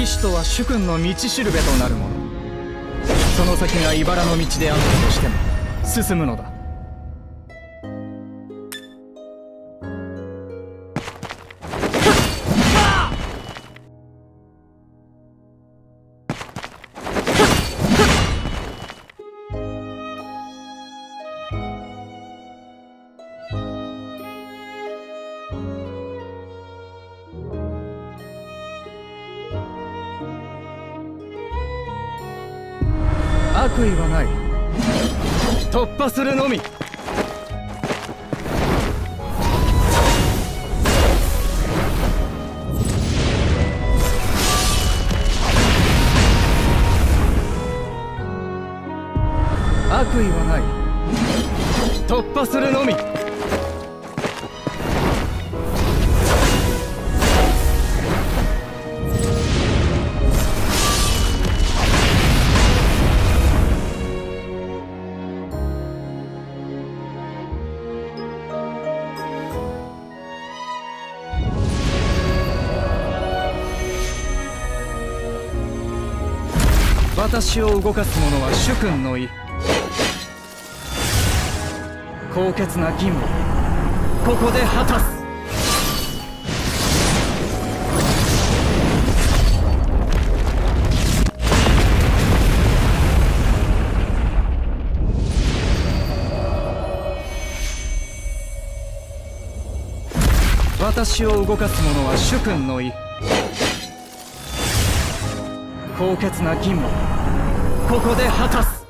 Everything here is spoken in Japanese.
義士とは主君の道しるべとなるもの。その先が茨の道であったとしても進むのだ。悪意はない。突破するのみ。悪意はない。突破するのみ。私を動かす者は主君の意。高潔な義務をここで果たす。私を動かす者は主君の意。高潔な義務をここで果たす。